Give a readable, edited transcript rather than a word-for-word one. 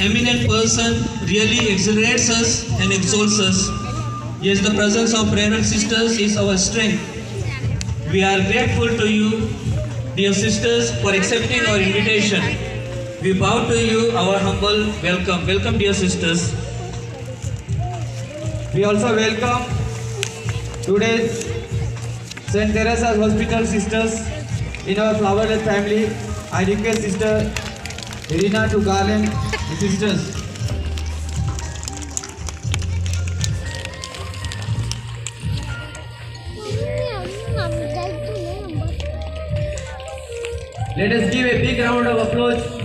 eminent person really exhilarates us and exalts us. Yes, the presence of Reverend Sisters is our strength. We are grateful to you, dear sisters, for accepting our invitation. We bow to you our humble welcome. Welcome, dear sisters. We also welcome today's St. Teresa's Hospital sisters in our flowerlet family. I request Sister Irina to garland the sisters. Let us give a big round of applause